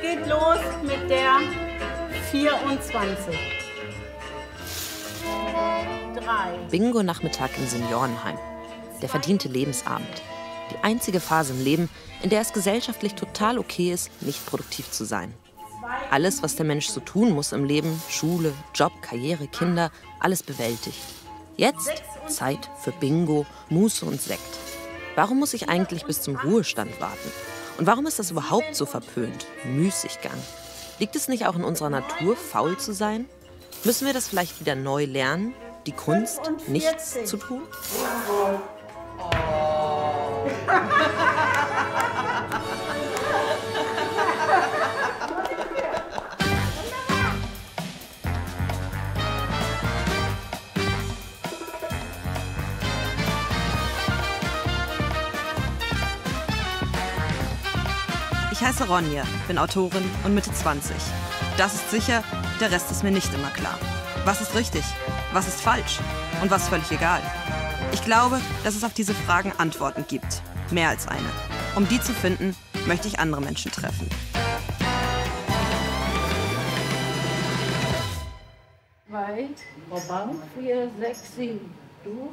geht los mit der 24. 3. Bingo-Nachmittag im Seniorenheim. Der verdiente Lebensabend. Die einzige Phase im Leben, in der es gesellschaftlich total okay ist, nicht produktiv zu sein. Alles, was der Mensch so tun muss im Leben, Schule, Job, Karriere, Kinder, alles bewältigt. Jetzt Zeit für Bingo, Muße und Sekt. Warum muss ich eigentlich bis zum Ruhestand warten? Und warum ist das überhaupt so verpönt? Müßiggang. Liegt es nicht auch in unserer Natur, faul zu sein? Müssen wir das vielleicht wieder neu lernen? Die Kunst, nichts zu tun? Ich heiße Ronja, bin Autorin und Mitte 20. Das ist sicher, der Rest ist mir nicht immer klar. Was ist richtig? Was ist falsch? Und was völlig egal? Ich glaube, dass es auf diese Fragen Antworten gibt. Mehr als eine. Um die zu finden, möchte ich andere Menschen treffen. Zwei, 4, 6, 7. Du?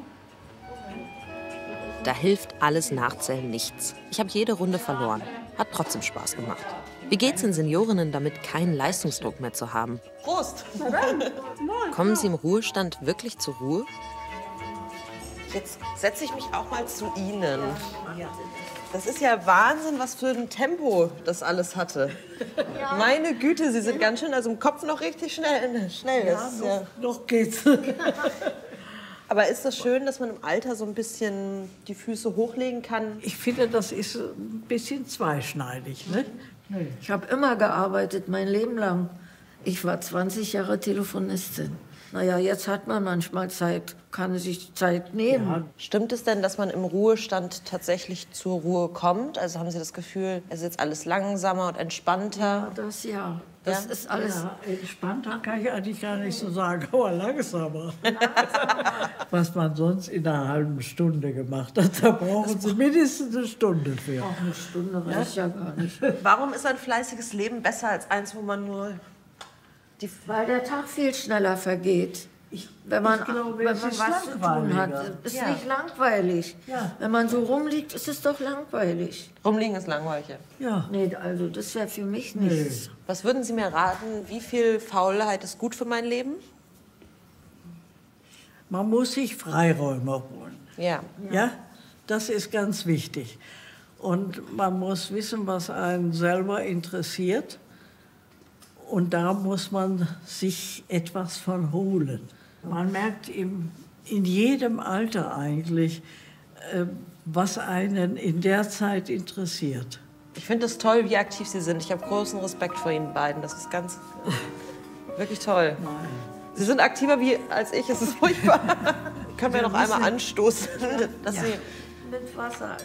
Da hilft alles Nachzählen nichts. Ich habe jede Runde verloren. Hat trotzdem Spaß gemacht. Wie geht's den Seniorinnen damit, keinen Leistungsdruck mehr zu haben? Prost! Kommen sie im Ruhestand wirklich zur Ruhe? Jetzt setze ich mich auch mal zu Ihnen. Das ist ja Wahnsinn, was für ein Tempo das alles hatte. Meine Güte, Sie sind ganz schön, also im Kopf noch richtig schnell. Noch geht's. Aber ist das schön, dass man im Alter so ein bisschen die Füße hochlegen kann? Ich finde, das ist ein bisschen zweischneidig. Ne? Ich habe immer gearbeitet, mein Leben lang. Ich war 20 Jahre Telefonistin. Naja, jetzt hat man manchmal Zeit, kann sich Zeit nehmen. Ja. Stimmt es denn, dass man im Ruhestand tatsächlich zur Ruhe kommt? Also haben Sie das Gefühl, es ist jetzt alles langsamer und entspannter? Ja, das ist alles. Ja, entspannter kann ich eigentlich gar nicht so sagen, aber langsamer. Was man sonst in einer halben Stunde gemacht hat, da brauchen Sie mindestens eine Stunde für. Auch eine Stunde reicht ja gar nicht. Warum ist ein fleißiges Leben besser als eins, wo man nur... Weil der Tag viel schneller vergeht. Wenn man was zu tun hat, ist nicht langweilig. Ja. Wenn man so rumliegt, ist es doch langweilig. Rumliegen ist langweilig. Ja. Nee, also das wäre für mich nichts. Was würden Sie mir raten, wie viel Faulheit ist gut für mein Leben? Man muss sich Freiräume holen. Ja. Ja, das ist ganz wichtig. Und man muss wissen, was einen selber interessiert. Und da muss man sich etwas von holen. Man merkt in jedem Alter eigentlich, was einen in der Zeit interessiert. Ich finde es toll, wie aktiv Sie sind. Ich habe großen Respekt vor Ihnen beiden. Das ist ganz, wirklich toll. Nein. Sie sind aktiver als ich. Es ist furchtbar. Können wir noch einmal anstoßen, dass Sie... Mit Wasser.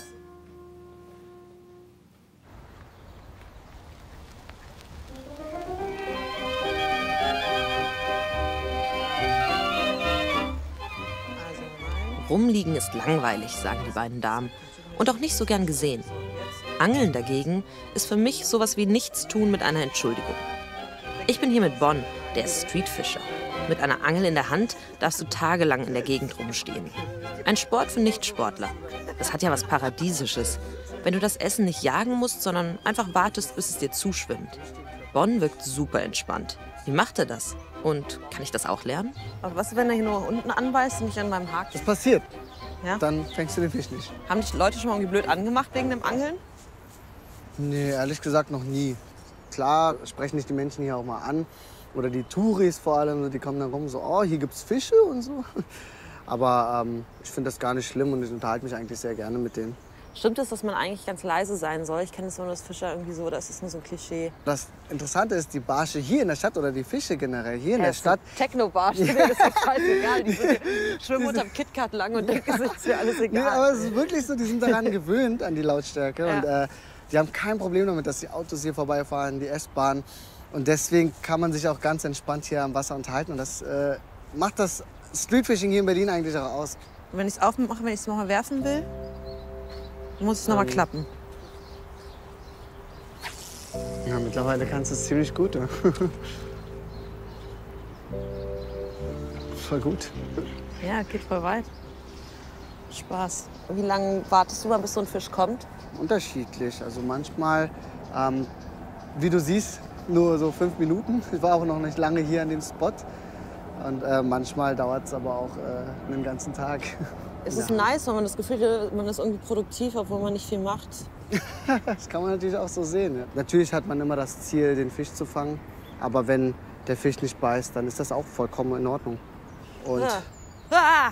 Rumliegen ist langweilig, sagen die beiden Damen. Und auch nicht so gern gesehen. Angeln dagegen ist für mich sowas wie Nichtstun mit einer Entschuldigung. Ich bin hier mit Bon, der ist Streetfischer. Mit einer Angel in der Hand darfst du tagelang in der Gegend rumstehen. Ein Sport für Nichtsportler. Das hat ja was Paradiesisches. Wenn du das Essen nicht jagen musst, sondern einfach wartest, bis es dir zuschwimmt. Bon wirkt super entspannt. Wie macht er das? Und kann ich das auch lernen? Aber was, wenn er hier nur unten anbeißt und nicht an meinem Haken? Das passiert. Ja? Dann fängst du den Fisch nicht. Haben dich Leute schon mal irgendwie blöd angemacht wegen dem Angeln? Nee, ehrlich gesagt noch nie. Klar sprechen dich die Menschen hier auch mal an. Oder die Touris vor allem, die kommen dann rum so, oh, hier gibt's Fische und so. Aber ich finde das gar nicht schlimm und ich unterhalte mich eigentlich sehr gerne mit denen. Stimmt es, dass man eigentlich ganz leise sein soll? Ich kenne das nur als Fischer irgendwie so, oder ist das nur so ein Klischee? Das Interessante ist, die Barsche hier in der Stadt oder die Fische generell hier in der Stadt. Techno-Barsche, das ist doch scheißegal. Die schwimmen unterm KitKat lang und denken, es ist ja alles egal. Nee, aber es ist wirklich so, die sind daran gewöhnt, an die Lautstärke. Ja. Und die haben kein Problem damit, dass die Autos hier vorbeifahren, die S-Bahn. Und deswegen kann man sich auch ganz entspannt hier am Wasser unterhalten. Und das macht das Streetfishing hier in Berlin eigentlich auch aus. Und wenn ich es aufmache, wenn ich es noch mal werfen will, muss es noch mal klappen. Ja, mittlerweile kannst du es ziemlich gut. Ne? Voll gut. Ja, geht voll weit. Spaß. Wie lange wartest du mal, bis so ein Fisch kommt? Unterschiedlich. Also manchmal, wie du siehst, nur so 5 Minuten. Ich war auch noch nicht lange hier an dem Spot. Und manchmal dauert es aber auch einen ganzen Tag. Es ist nice, wenn man das Gefühl hat, man ist irgendwie produktiv, obwohl man nicht viel macht. Das kann man natürlich auch so sehen. Ja. Natürlich hat man immer das Ziel, den Fisch zu fangen. Aber wenn der Fisch nicht beißt, dann ist das auch vollkommen in Ordnung. Und Ah!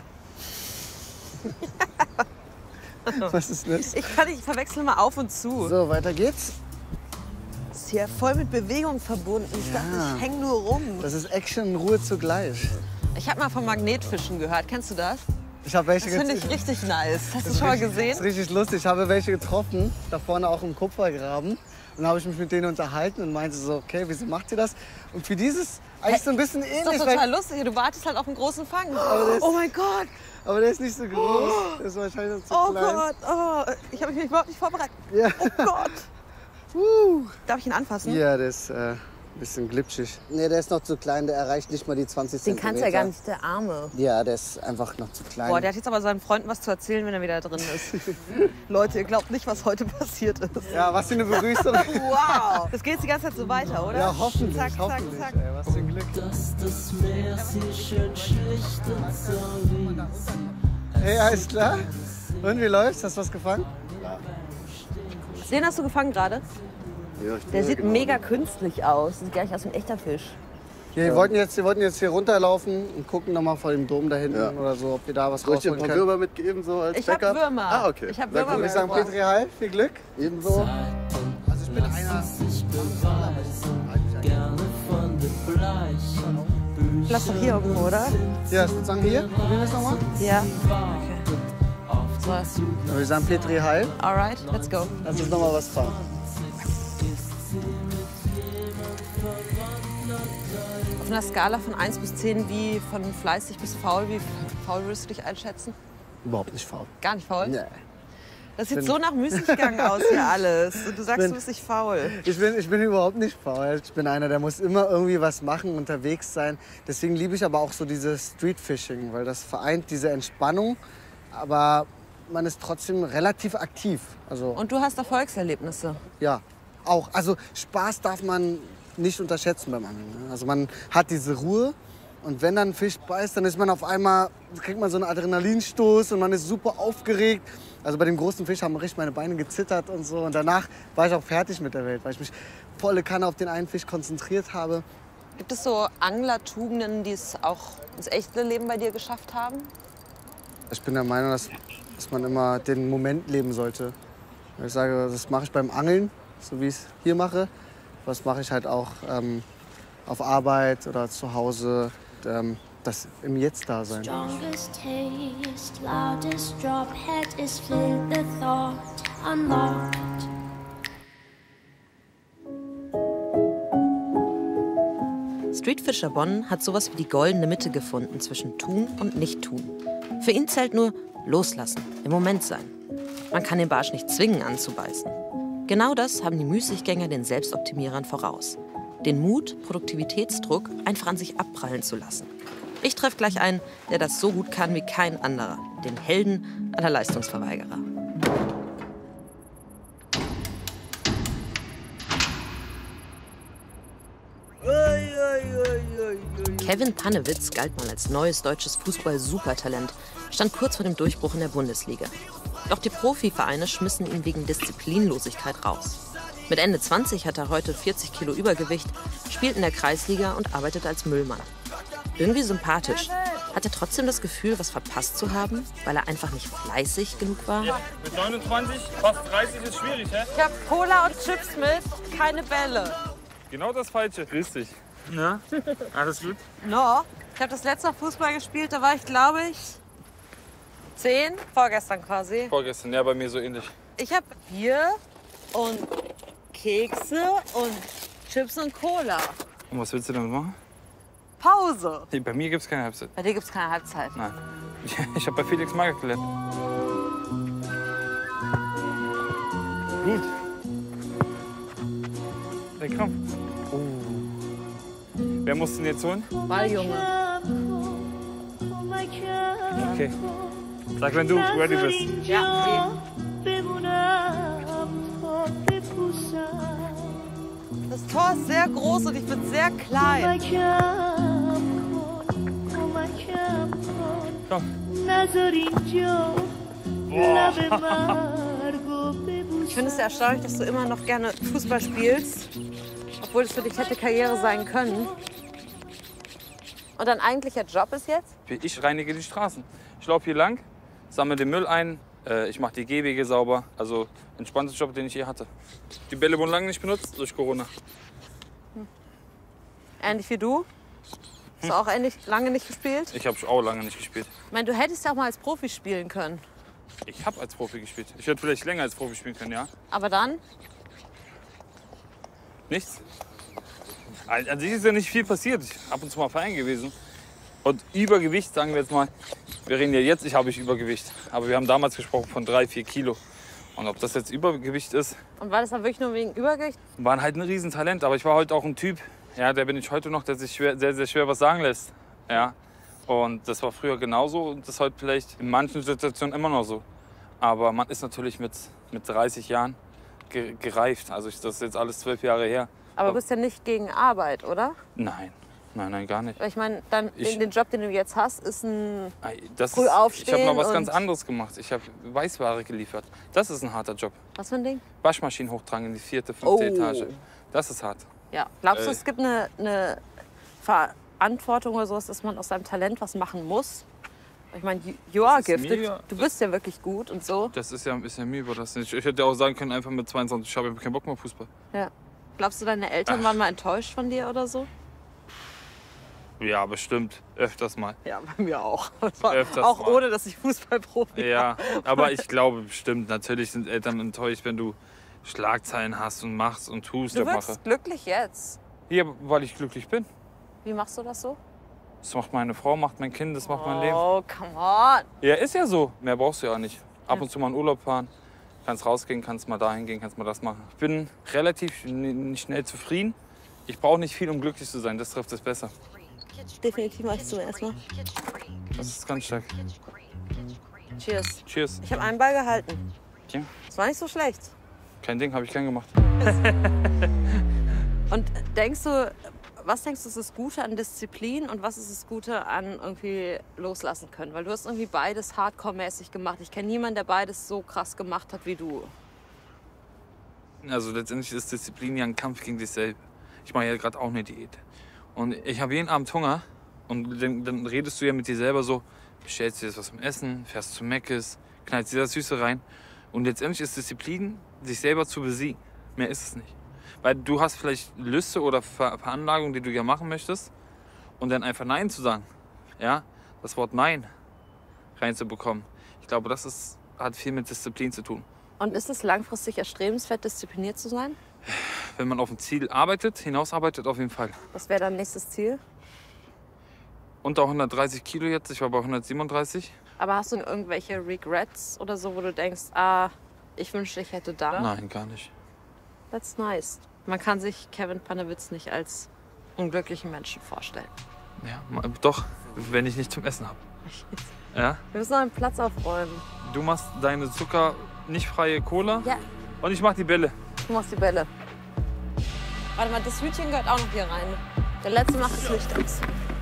was ist das? Ich verwechsel mal auf und zu. So, weiter geht's. Das ist hier voll mit Bewegung verbunden. Ich dachte, ich häng nur rum. Das ist Action und Ruhe zugleich. Ich habe mal von Magnetfischen gehört. Kennst du das? Ich habe welche Das finde ich richtig nice. Hast du schon mal gesehen? Das ist richtig lustig. Ich habe welche getroffen, da vorne auch im Kupfergraben. Und dann habe ich mich mit denen unterhalten und meinte so, okay, wieso macht ihr das? Und für dieses eigentlich so ein bisschen ähnlich. Das ist doch total lustig. Du wartest halt auf einen großen Fang. Oh mein Gott. Aber der ist nicht so groß. Der ist wahrscheinlich noch zu Oh klein. Gott. Oh, ich habe mich überhaupt nicht vorbereitet. Ja. Oh Gott. Darf ich ihn anfassen? Ja, der ist ein bisschen glitschig. Nee, der ist noch zu klein. Der erreicht nicht mal die 20 Den Zentimeter. kannst du ja gar nicht, der Arme. Ja, der ist einfach noch zu klein. Boah, der hat jetzt aber seinen Freunden was zu erzählen, wenn er wieder drin ist. Leute, ihr glaubt nicht, was heute passiert ist. Ja, was für eine Begrüßung. Wow. Das geht jetzt die ganze Zeit so weiter, oder? Ja, hoffentlich, Zack, hoffentlich. zack, zack. Ey, was für ein Glück. Hey, alles klar? Und wie läuft's? Hast du was gefangen? Den hast du gefangen gerade? Ja, Der sieht mega künstlich aus. Sieht gar nicht aus wie ein echter Fisch. Ja, wir wollten jetzt hier runterlaufen und gucken noch mal vor dem Dom da hinten oder so, ob wir da was Soll ich dir ein rausholen paar können. Würmer mitgeben, so als Ich hab Backup? Würmer. Ah, okay. Ich hab Sehr Würmer gut. Ich sage Petri Heil, viel Glück. Ebenso. Also ich bin einer. Lass doch hier irgendwo, oder? Ja, ich würde sagen hier. Probieren wir es nochmal. Ja. Okay. So, Wir sagen Petri Heil. alright, let's go. Lass uns nochmal was fangen. Auf einer Skala von 1 bis 10, wie von fleißig bis faul, wie faul würdest du dich einschätzen? Überhaupt nicht faul. Gar nicht faul? Nee. Das sieht so nach Müßiggang aus hier alles. Und du sagst, du bist nicht faul. Ich bin überhaupt nicht faul. Ich bin einer, der muss immer irgendwie was machen, unterwegs sein. Deswegen liebe ich aber auch so dieses Streetfishing, weil das vereint diese Entspannung, aber man ist trotzdem relativ aktiv. Also, Und du hast Erfolgserlebnisse. ja, auch. Also Spaß darf man nicht unterschätzen beim Angeln. Ne? Also man hat diese Ruhe und wenn dann ein Fisch beißt, dann ist man auf einmal, kriegt man so einen Adrenalinstoß und man ist super aufgeregt. Also bei dem großen Fisch haben richtig meine Beine gezittert und so. Und danach war ich auch fertig mit der Welt, weil ich mich volle Kanne auf den einen Fisch konzentriert habe. Gibt es so Anglertugenden, die es auch ins echte Leben bei dir geschafft haben? Ich bin der Meinung, dass man immer den Moment leben sollte. Ich sage, das mache ich beim Angeln, so wie ich es hier mache. Das mache ich halt auch auf Arbeit oder zu Hause. Das im Jetzt-Dasein. Strongest taste, loudest drop, head is filled, the thought unlocked. Streetfisher Bonn hat sowas wie die goldene Mitte gefunden zwischen Tun und Nicht-Tun. Für ihn zählt nur Loslassen, im Moment sein. Man kann den Barsch nicht zwingen, anzubeißen. Genau das haben die Müßiggänger den Selbstoptimierern voraus. Den Mut, Produktivitätsdruck einfach an sich abprallen zu lassen. Ich treffe gleich einen, der das so gut kann wie kein anderer. Den Helden aller Leistungsverweigerer. Kevin Pannewitz galt mal als neues deutsches Fußball-Supertalent, stand kurz vor dem Durchbruch in der Bundesliga. Doch die Profivereine schmissen ihn wegen Disziplinlosigkeit raus. Mit Ende 20 hat er heute 40 Kilo Übergewicht, spielt in der Kreisliga und arbeitet als Müllmann. Irgendwie sympathisch. Hat er trotzdem das Gefühl, was verpasst zu haben, weil er einfach nicht fleißig genug war? Ja, mit 29, fast 30 ist schwierig, hä? Ich hab Cola und Chips mit, keine Bälle. Genau das Falsche. Grüß dich. Ja, alles gut? No, ich habe das letzte Mal Fußball gespielt, da war ich, glaube ich, 10, vorgestern quasi. Vorgestern, ja, bei mir so ähnlich. Ich habe Bier und Kekse und Chips und Cola. Und was willst du damit machen? Pause. Nee, bei mir gibt's keine Halbzeit. Bei dir gibt's keine Halbzeit. Nein. Ich habe bei Felix Magath gelernt. Gut. Hey, komm. Wer muss denn jetzt holen? Balljunge. Okay. Sag, wenn du ready bist. Ja. Das Tor ist sehr groß und ich bin sehr klein. Komm. Ich finde es sehr erstaunlich, dass du immer noch gerne Fußball spielst, obwohl es für dich hätte Karriere sein können. Und dein eigentlicher Job ist jetzt? Ich reinige die Straßen. Ich laufe hier lang, sammle den Müll ein, ich mache die Gehwege sauber. Also entspannter Job, den ich je hatte. Die Bälle wurden lange nicht benutzt durch Corona. Ähnlich wie du? Hast du auch lange nicht gespielt? Ich habe auch lange nicht gespielt. Ich meine, du hättest ja auch mal als Profi spielen können. Ich habe als Profi gespielt. Ich hätte vielleicht länger als Profi spielen können, ja. Aber dann? Nichts. An sich ist ja nicht viel passiert. Ich bin ab und zu mal Verein gewesen. Und Übergewicht, sagen wir jetzt mal, wir reden ja jetzt, ich habe Übergewicht. Aber wir haben damals gesprochen von 3-4 Kilo. Und ob das jetzt Übergewicht ist, Und war das dann wirklich nur wegen Übergewicht? war halt ein Riesentalent. Aber ich war heute auch ein Typ, ja, der bin ich heute noch, der sich sehr, sehr schwer was sagen lässt. Ja. Und das war früher genauso und das ist heute vielleicht in manchen Situationen immer noch so. Aber man ist natürlich mit 30 Jahren gereift. Also das ist jetzt alles 12 Jahre her. Aber du bist ja nicht gegen Arbeit, oder? Nein, gar nicht. Weil ich meine, den Job, den du jetzt hast, ist früh aufstehen. Ich habe noch was und ganz anderes gemacht. Ich habe Weißware geliefert. Das ist ein harter Job. Was für ein Ding? Waschmaschinen hochtragen in die 4., 5. Etage. Das ist hart. Ja. Glaubst du, es gibt eine Verantwortung oder sowas, dass man aus seinem Talent was machen muss? Ich meine, you are gifted. Du bist ja wirklich gut und so. Das ist ja mir überlassen. Ich hätte auch sagen können, einfach mit 22, ich habe keinen Bock mehr auf Fußball. Ja. Glaubst du, deine Eltern waren mal enttäuscht von dir oder so? Ja, bestimmt. Öfters mal. Ja, bei mir auch. Öfters auch mal. ohne, dass ich Fußballprofi war. Ja, aber ich glaube bestimmt, natürlich sind Eltern enttäuscht, wenn du Schlagzeilen hast und machst und tust. Du wirkst glücklich jetzt. Ja, weil ich glücklich bin. Wie machst du das so? Das macht meine Frau, macht mein Kind, das macht mein Leben. Oh, come on. Ja, ist ja so. Mehr brauchst du ja auch nicht. Ab und zu mal in Urlaub fahren, kannst rausgehen, kannst mal dahin gehen, kannst mal das machen. Ich bin relativ schnell zufrieden. Ich brauche nicht viel, um glücklich zu sein. Das trifft es besser. Definitiv mach ich zum ersten Mal. Das ist ganz stark. Cheers. Cheers. Ich habe einen Ball gehalten. Ja. Das war nicht so schlecht. Kein Ding, habe ich gern gemacht. Und was denkst du ist das Gute an Disziplin und was ist das Gute an irgendwie loslassen können? Weil du hast irgendwie beides hardcore-mäßig gemacht. Ich kenne niemanden, der beides so krass gemacht hat wie du. Also letztendlich ist Disziplin ja ein Kampf gegen dich selbst. Ich mache ja gerade auch eine Diät. Und ich habe jeden Abend Hunger und dann redest du ja mit dir selber so, bestellst dir jetzt was zum Essen, fährst zu Meckes, knallst dir das Süße rein. Und letztendlich ist Disziplin, sich selber zu besiegen. Mehr ist es nicht. Weil du hast vielleicht Lüste oder Veranlagungen, die du ja machen möchtest. Und dann einfach Nein zu sagen. Ja? Das Wort Nein reinzubekommen. Ich glaube, das hat viel mit Disziplin zu tun. Und ist es langfristig erstrebenswert, diszipliniert zu sein? Wenn man auf ein Ziel arbeitet, hinausarbeitet, auf jeden Fall. Was wäre dein nächstes Ziel? Unter 130 Kilo jetzt, ich war bei 137. Aber hast du irgendwelche Regrets oder so, wo du denkst, ich wünschte, ich hätte da? Nein, gar nicht. That's nice. Man kann sich Kevin Panewitz nicht als unglücklichen Menschen vorstellen. Ja, doch, wenn ich nicht zum Essen habe. Ja? Wir müssen noch einen Platz aufräumen. Du machst deine nicht freie Cola. Ja. Und ich mach die Bälle. Du machst die Bälle. Warte mal, das Hütchen gehört auch noch hier rein. Der letzte macht das Licht aus.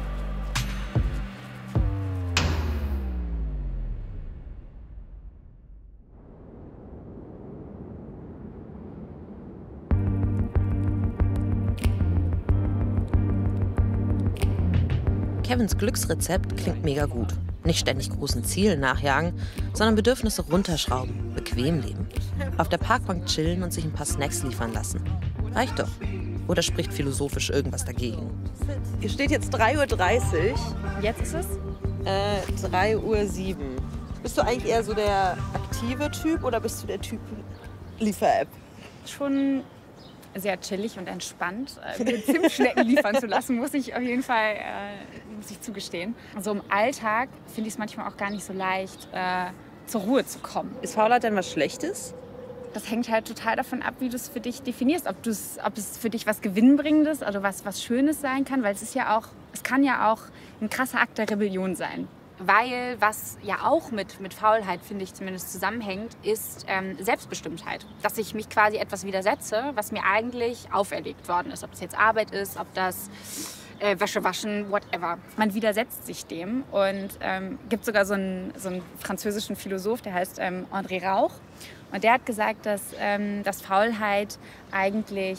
Kevins Glücksrezept klingt mega gut. Nicht ständig großen Zielen nachjagen, sondern Bedürfnisse runterschrauben, bequem leben. Auf der Parkbank chillen und sich ein paar Snacks liefern lassen. Reicht doch. Oder spricht philosophisch irgendwas dagegen? Hier steht jetzt 3:30 Uhr. Jetzt ist es? 3:07 Uhr. Bist du eigentlich eher so der aktive Typ oder bist du der Typ Liefer-App? Schon sehr chillig und entspannt. Mir Zimtschnecken liefern zu lassen, muss ich auf jeden Fall zugestehen. Also im Alltag finde ich es manchmal auch gar nicht so leicht, zur Ruhe zu kommen. Ist Faulheit denn was Schlechtes? das hängt halt total davon ab, wie du es für dich definierst. Ob es für dich was Gewinnbringendes oder was Schönes sein kann. Weil es kann ja auch ein krasser Akt der Rebellion sein. Weil was ja auch mit Faulheit, finde ich zumindest, zusammenhängt, ist Selbstbestimmtheit. Dass ich mich quasi etwas widersetze, was mir eigentlich auferlegt worden ist. Ob das jetzt Arbeit ist, ob das Wäsche waschen, whatever. Man widersetzt sich dem und gibt sogar so einen französischen Philosoph, der heißt André Rauch. Und der hat gesagt, dass Faulheit eigentlich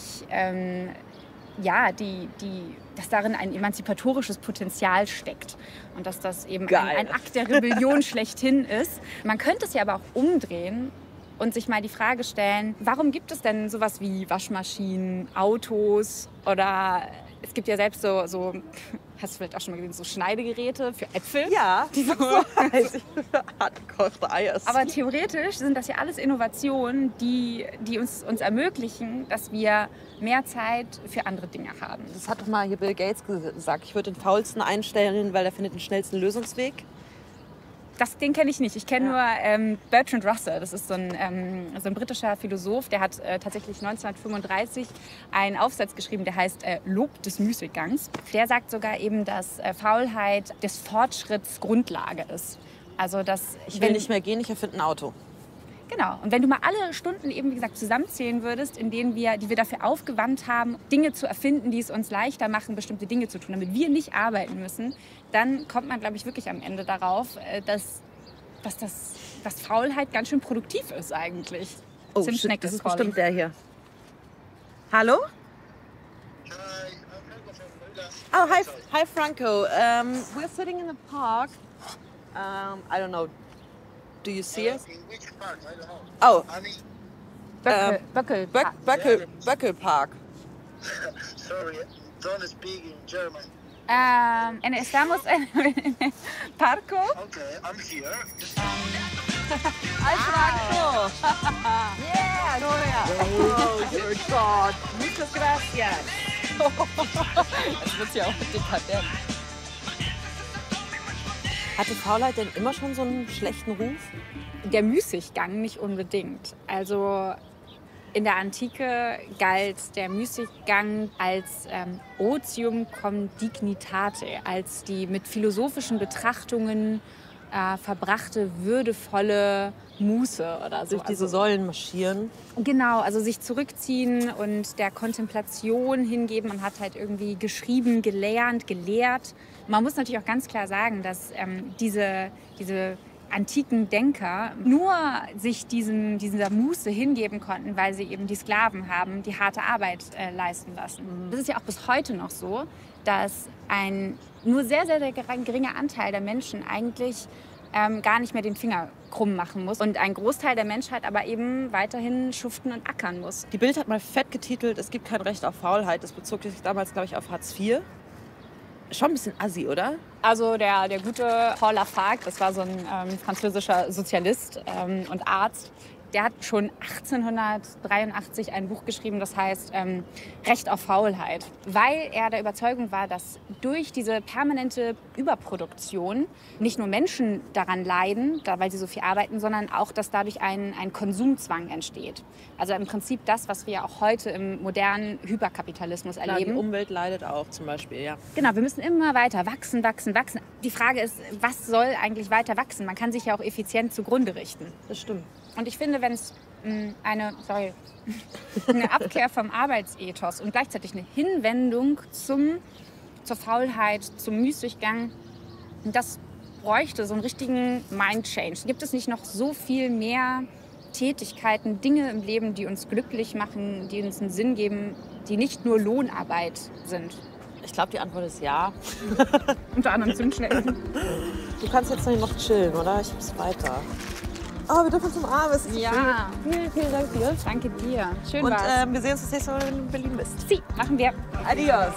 dass darin ein emanzipatorisches Potenzial steckt und dass das eben ein Akt der Rebellion schlechthin ist. Man könnte es ja aber auch umdrehen und sich mal die Frage stellen, warum gibt es denn sowas wie Waschmaschinen, Autos oder es gibt ja selbst so hast du vielleicht auch schon mal gesehen, so Schneidegeräte für Äpfel? Ja, die so hartgekochte Eier. Aber theoretisch sind das ja alles Innovationen, die uns ermöglichen, dass wir mehr Zeit für andere Dinge haben. Das hat doch mal hier Bill Gates gesagt. Ich würde den Faulsten einstellen, weil er findet den schnellsten Lösungsweg. Den kenne ich nicht. Ich kenne nur Bertrand Russell. Das ist so ein britischer Philosoph. Der hat tatsächlich 1935 einen Aufsatz geschrieben, der heißt Lob des Müßiggangs. Der sagt sogar eben, dass Faulheit des Fortschritts Grundlage ist. Also, ich will nicht mehr gehen, ich erfinde ein Auto. Genau. Und wenn du mal alle Stunden eben, wie gesagt, zusammenzählen würdest, die wir dafür aufgewandt haben, Dinge zu erfinden, die es uns leichter machen, bestimmte Dinge zu tun, damit wir nicht arbeiten müssen, dann kommt man, glaube ich, wirklich am Ende darauf, dass Faulheit ganz schön produktiv ist eigentlich. Oh, shit, das ist bestimmt der hier. Hallo? Oh, hi Franco. We're sitting in the park. I don't know. Do you see us? In which park? I don't know. Oh. Böckel Park. Sorry, don't speak in German. Estamos en Parco. Okay, I'm here. Hi Franco. Yeah, Gloria. Oh, your God. Muchas gracias. Das wird ja auch dekadent. Hatte Faulheit denn immer schon so einen schlechten Ruf? Der Müßiggang nicht unbedingt. Also in der Antike galt der Müßiggang als Otium cum dignitate, als die mit philosophischen Betrachtungen verbrachte würdevolle Muße oder so. Durch diese Säulen marschieren. Genau, also sich zurückziehen und der Kontemplation hingeben. Man hat halt irgendwie geschrieben, gelernt, gelehrt. Man muss natürlich auch ganz klar sagen, dass diese antiken Denker nur sich dieser Muße hingeben konnten, weil sie eben die Sklaven haben, die harte Arbeit leisten lassen. Das ist ja auch bis heute noch so, dass ein nur sehr, sehr, sehr geringer Anteil der Menschen eigentlich gar nicht mehr den Finger krumm machen muss. Und ein Großteil der Menschheit aber eben weiterhin schuften und ackern muss. Die Bild hat mal fett getitelt, es gibt kein Recht auf Faulheit. Das bezog sich damals, glaube ich, auf Hartz IV. Schon ein bisschen assi, oder? Also der gute Paul Lafargue, das war so ein französischer Sozialist und Arzt, der hat schon 1883 ein Buch geschrieben, das heißt Recht auf Faulheit. Weil er der Überzeugung war, dass durch diese permanente Überproduktion nicht nur Menschen daran leiden, weil sie so viel arbeiten, sondern auch, dass dadurch ein Konsumzwang entsteht. Also im Prinzip das, was wir auch heute im modernen Hyperkapitalismus erleben. Klar, die Umwelt leidet auch zum Beispiel, ja. Genau, wir müssen immer weiter wachsen. Die Frage ist, was soll eigentlich weiter wachsen? Man kann sich ja auch effizient zugrunde richten. Das stimmt. Und ich finde, wenn es eine Abkehr vom Arbeitsethos und gleichzeitig eine Hinwendung zur Faulheit, zum Müßiggang, das bräuchte so einen richtigen Mind-Change. Gibt es nicht noch so viel mehr Tätigkeiten, Dinge im Leben, die uns glücklich machen, die uns einen Sinn geben, die nicht nur Lohnarbeit sind? Ich glaube, die Antwort ist ja. Unter anderem Zündschnellen. Du kannst jetzt noch chillen, oder? Ich muss weiter. Oh, wir dürfen zum Abend. Ja. Schön. Vielen Dank dir. Danke dir. Schön und war's. Wir sehen uns das nächste Mal, wenn du in Berlin bist. Sie, machen wir. Adios.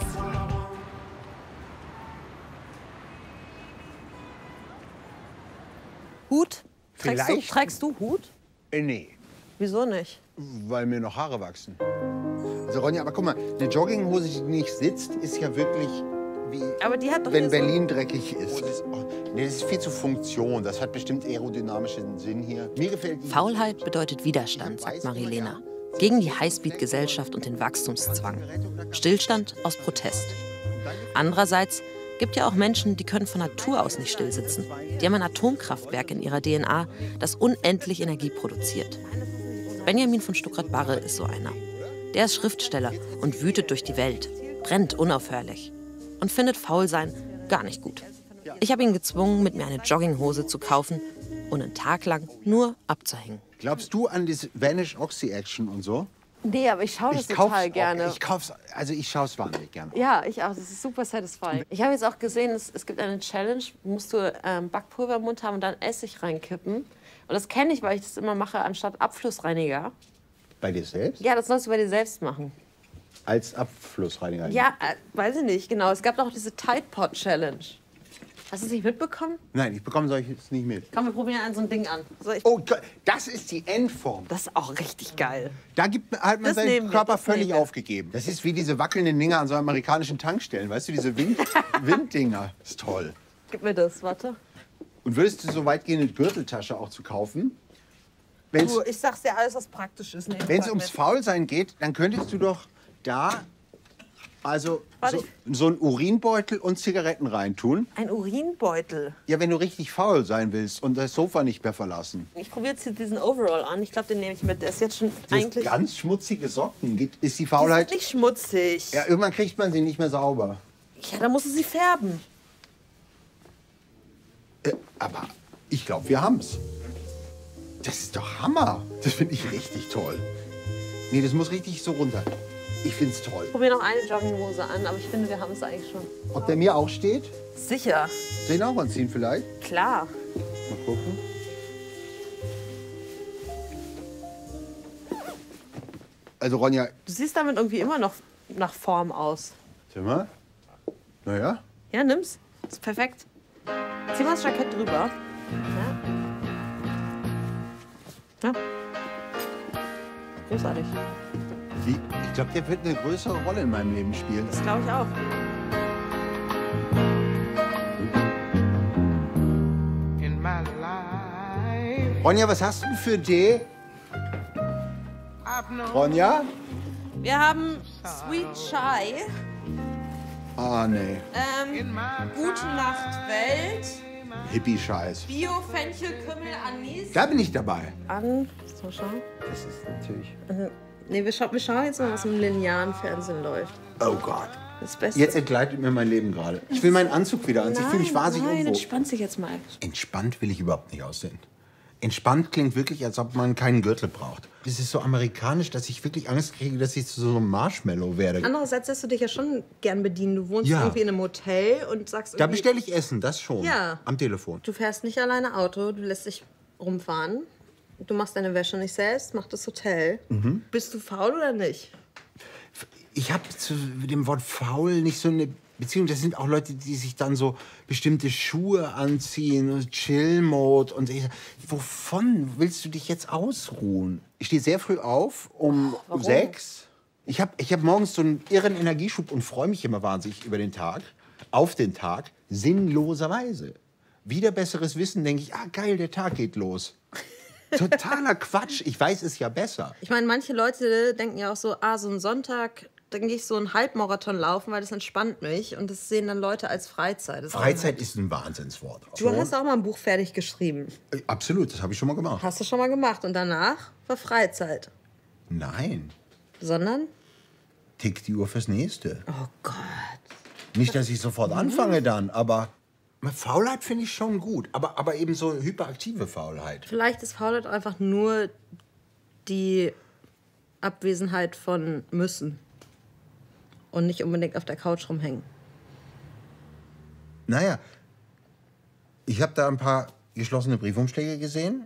Hut? Trägst du Hut? Nee. Wieso nicht? Weil mir noch Haare wachsen. Also Ronja, aber guck mal, eine Jogginghose, die nicht sitzt, ist ja wirklich wie Aber die hat doch wenn hier so- Berlin dreckig ist. Nee, das ist viel zu Funktion. Das hat bestimmt aerodynamischen Sinn hier. Mir gefällt die Faulheit bedeutet Widerstand, sagt Marilena. Gegen die Highspeed-Gesellschaft und den Wachstumszwang. Stillstand aus Protest. Andererseits gibt ja auch Menschen, die können von Natur aus nicht stillsitzen. Die haben ein Atomkraftwerk in ihrer DNA, das unendlich Energie produziert. Benjamin von Stuckrad-Barre ist so einer. Der ist Schriftsteller und wütet durch die Welt, brennt unaufhörlich und findet Faulsein gar nicht gut. Ich habe ihn gezwungen, mit mir eine Jogginghose zu kaufen und einen Tag lang nur abzuhängen. Glaubst du an das Vanish Oxy Action und so? Nee, aber ich schaue das Ich kauf's total auch. gerne. Ich schaue es wahnsinnig gerne. Ja, ich auch. Das ist super satisfying. Ich habe jetzt auch gesehen, es gibt eine Challenge, musst du Backpulver im Mund haben und dann Essig reinkippen. Und das kenne ich, weil ich das immer mache anstatt Abflussreiniger. Bei dir selbst? Ja, das sollst du bei dir selbst machen. Als Abflussreiniger? Ja, weiß ich nicht, genau. Es gab doch diese Tide Pod Challenge. Hast du es nicht mitbekommen? Nein, ich bekomme solches nicht mit. Komm, wir probieren so ein Ding an. Oh Gott, das ist die Endform. Das ist auch richtig geil. Da hat man Das nehmen seinen wir, Körper das völlig nehmen wir. aufgegeben. Das ist wie diese wackelnden Dinger an so amerikanischen Tankstellen. Weißt du, diese Winddinger. Ist toll. Gib mir das, warte. Und würdest du so weit gehen, eine Gürteltasche auch zu kaufen? Wenn's, Du, ich sag's dir alles, was praktisch ist. Wenn es ums Faulsein geht, dann könntest du doch da also so einen Urinbeutel und Zigaretten reintun. Ein Urinbeutel. Ja, wenn du richtig faul sein willst und das Sofa nicht mehr verlassen. Ich probiere jetzt hier diesen Overall an. Ich glaube, den nehme ich mit. Der ist jetzt schon Das eigentlich... ganz schmutzige Socken. Ist die Die Faulheit... sind nicht schmutzig. Ja, irgendwann kriegt man sie nicht mehr sauber. Ja, dann musst du sie färben. Aber ich glaube, wir haben's. Das ist doch Hammer. Das finde ich richtig toll. Nee, das muss richtig so runter. Ich find's toll. Ich probiere noch eine Jogginghose an, aber ich finde, wir haben es eigentlich schon. Ob der mir auch steht? Sicher. Soll ich ihn auch anziehen vielleicht? Klar. Mal gucken. Also Ronja, Du siehst damit irgendwie immer noch nach Form aus. sag mal. Naja. Ja, nimm's. Ist perfekt. Zieh mal das Jackett drüber. Ja. Großartig. Ich glaube, der wird eine größere Rolle in meinem Leben spielen. Das glaube ich auch. Ronja, was hast du für Tee? Ronja? Wir haben Sweet Chai, Ah, nee. Gute Nacht Welt, Hippie-Scheiß. Bio, Fenchel, Kümmel, Anis. Da bin ich dabei. So, schau. Das ist natürlich... Nee, wir schauen jetzt mal, was im linearen Fernsehen läuft. Oh Gott. Das Beste. Jetzt entgleitet mir mein Leben gerade. Ich will meinen Anzug wieder anziehen. Ich fühle mich wahnsinnig Nein, unwohl. entspann dich jetzt mal. Entspannt will ich überhaupt nicht aussehen. Entspannt klingt wirklich, als ob man keinen Gürtel braucht. Das ist so amerikanisch, dass ich wirklich Angst kriege, dass ich zu so einem Marshmallow werde. Andererseits lässt du dich ja schon gern bedienen. Du wohnst Ja. irgendwie in einem Hotel und sagst Da irgendwie, bestelle ich Essen, das schon. Ja. Am Telefon. du fährst nicht alleine Auto, du lässt dich rumfahren. Du machst deine Wäsche nicht selbst, macht das Hotel. Mhm. Bist du faul oder nicht? Ich habe zu dem Wort faul nicht so eine Beziehung. Das sind auch Leute, die sich dann so bestimmte Schuhe anziehen und Chill-Mode. Und wovon willst du dich jetzt ausruhen? Ich stehe sehr früh auf, um 6. Ich hab morgens so einen irren Energieschub und freue mich immer wahnsinnig über den Tag, auf den Tag, sinnloserweise. Wieder besseres Wissen denke ich, geil, der Tag geht los. Totaler Quatsch. Ich weiß es ja besser. Ich meine, manche Leute denken ja auch so, so ein Sonntag, dann gehe ich so einen Halbmarathon laufen, weil das entspannt mich. Und das sehen dann Leute als Freizeit. Das Freizeit ist ein Wahnsinnswort. Du hast auch mal ein Buch fertig geschrieben. Absolut, das habe ich schon mal gemacht. Hast du schon mal gemacht. Und danach war Freizeit. Nein, Sondern? tickt die Uhr fürs Nächste. Oh Gott. Nicht, dass ich sofort anfange dann, aber Faulheit finde ich schon gut. Aber eben so hyperaktive Faulheit. Vielleicht ist Faulheit einfach nur die Abwesenheit von müssen. Und nicht unbedingt auf der Couch rumhängen. Naja, ich habe da ein paar geschlossene Briefumschläge gesehen.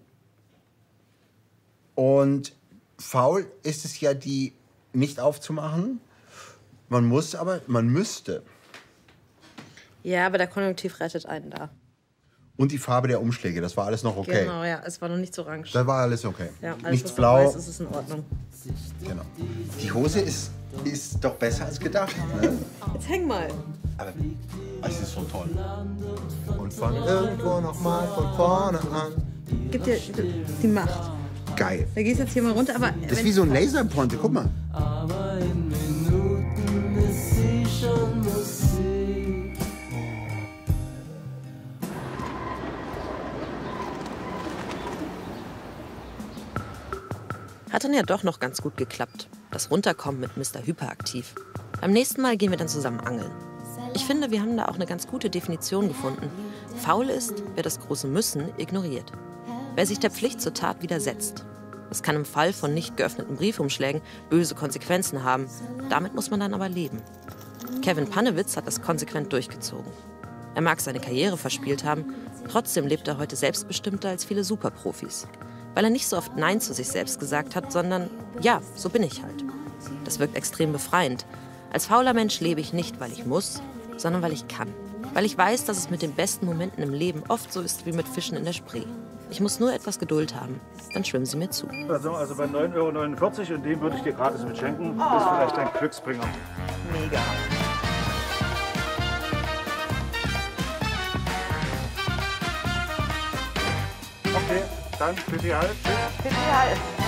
Und faul ist es ja, die nicht aufzumachen. Man muss aber, man müsste. Ja, aber der Konjunktiv rettet einen da. Und die Farbe der Umschläge, das war alles noch okay. Genau, ja. Es war noch nicht so orange. Das war alles okay. Ja, alles, Nichts was blau. weiß, ist es in Ordnung. Genau. Die Hose ist doch besser als gedacht. Ne? Jetzt häng mal. Aber es ist so toll. Und fang irgendwo noch mal von vorne an. Gib dir die Macht. Geil. Da gehst jetzt hier mal runter, aber... Das ist wie so ein Laserpointe, guck mal. Aber in Minuten ist sie schon Musik. Hat dann ja doch noch ganz gut geklappt. Das Runterkommen mit Mr. Hyperaktiv. Beim nächsten Mal gehen wir dann zusammen angeln. Ich finde, wir haben da auch eine ganz gute Definition gefunden. Faul ist, wer das große Müssen ignoriert. Wer sich der Pflicht zur Tat widersetzt. Das kann im Fall von nicht geöffneten Briefumschlägen böse Konsequenzen haben. Damit muss man dann aber leben. Kevin Pannewitz hat das konsequent durchgezogen. Er mag seine Karriere verspielt haben, trotzdem lebt er heute selbstbestimmter als viele Superprofis. Weil er nicht so oft Nein zu sich selbst gesagt hat, sondern ja, so bin ich halt. Das wirkt extrem befreiend. Als fauler Mensch lebe ich nicht, weil ich muss, sondern weil ich kann. Weil ich weiß, dass es mit den besten Momenten im Leben oft so ist wie mit Fischen in der Spree. Ich muss nur etwas Geduld haben, dann schwimmen sie mir zu. Also bei 9,49 € und den würde ich dir gratis mitschenken. Das ist vielleicht ein Glücksbringer. Mega. Okay, dann für die Halb. Für die Halb.